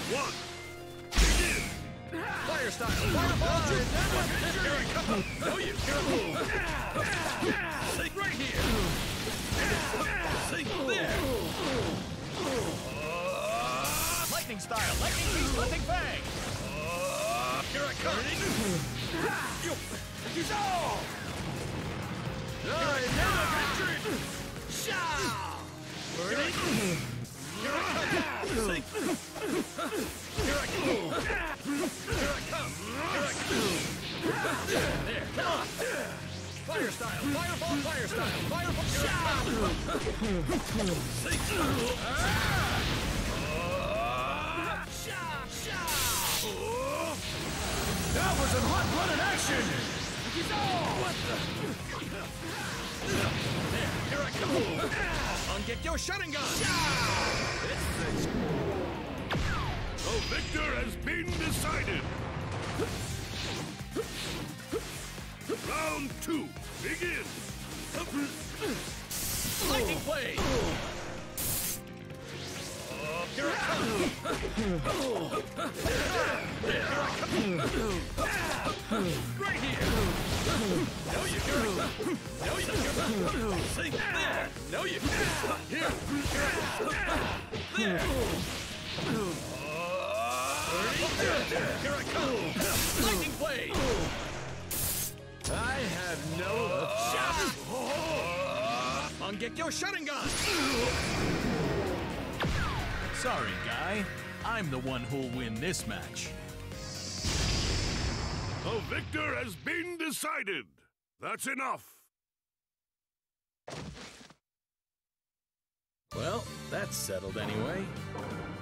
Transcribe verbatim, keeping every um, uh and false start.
one. Begin. Fire style. Fireball. Here I come. No, you. Sink right here. Sink there. Uh, lightning style. Lightning beast. Hunting fang. Uh, here I come. You. Dissolve. I never retreat. Shout. Burning. Here I come. Sink. Here I come. Here I come. Here I come. There. Come on. Fire style. Fireball. Fire style. Fireball. Shout. Sink. Shout. Shout. That was in hot-blooded action. What the? There. Here I come. Ungekyo Sharingan. The victor has been decided. Round two, begin. Lightning blade. Uh, here I come. Here I come. Right here. No, you can't. No, you can't. Sink there. No, you can't. Here. There. Here I come! Lightning blade! I have no shot! Ungekyo Sharingan! Sorry, guy. I'm the one who'll win this match. The victor has been decided. That's enough. Well, that's settled anyway.